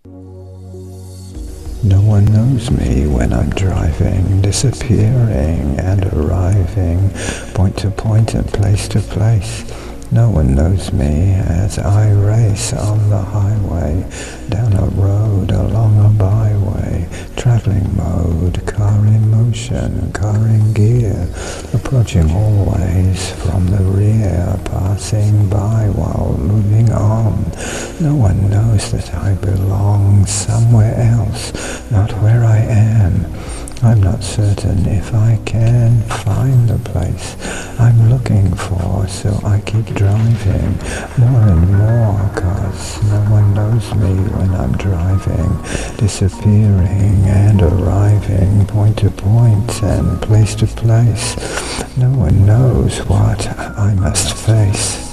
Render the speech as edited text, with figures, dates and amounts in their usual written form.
No one knows me when I'm driving, disappearing and arriving, point to point and place to place. No one knows me as I race on the highway, down a road, along a byway, travelling mode, car in motion, car in gear, approaching always from the rear, passing by while moving on. No one knows that I belong somewhere else, not where I am. I'm not certain if I can find the place I'm looking for, so I keep driving more and more, 'cause no one knows me when I'm driving, disappearing and arriving, point to point and place to place. No one knows what I must face.